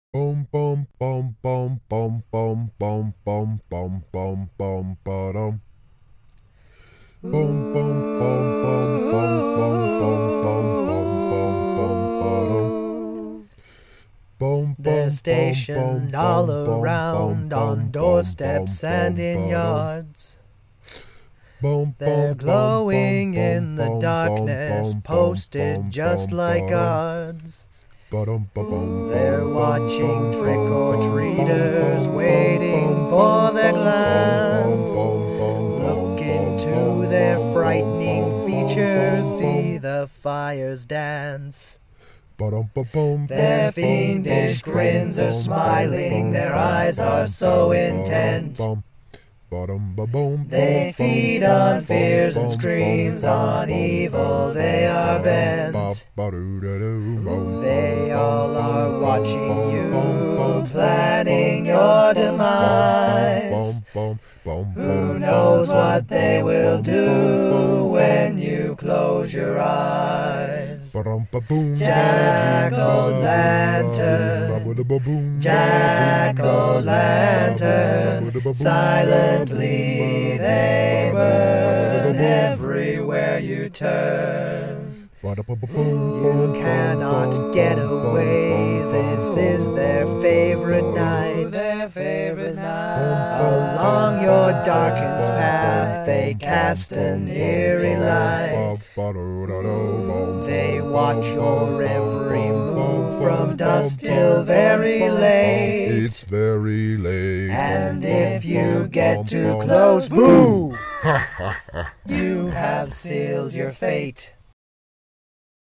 Bum bum bum bum bum bum bum bum bum bum bum ba-dum. Bum bum bum bum bum bum bum bum bum bum bum ba-dum. Bum They're bum bum stationed bum all bum bum around bum on bum doorsteps and bum in ba-dum. yards. Bum They're bum bum bum glowing bum in the bum bum darkness, bum bum posted bum just bum like ba-dum. guards. Ba-dum ba-bum They're bum watching bum bum trick-or-treaters, bum waiting bum for bum their bum bum glance. bum bum Look bum into their bum frightening bum features, bum see bum. the fires dance. Their Their fiendish grins are smiling, their eyes are so intent. They feed on fears and screams, on evil they are bent. They all are watching you, planning your demise. Who knows what they will do when you close your eyes? Jack-o'-lantern, jack-o'-lantern, silently they burn everywhere you turn. You cannot get away, this is their favorite night. Along your darkened path they cast an eerie light. They watch your every move from dusk till very late. It's very late. And if you get too close, boo! You have sealed your fate.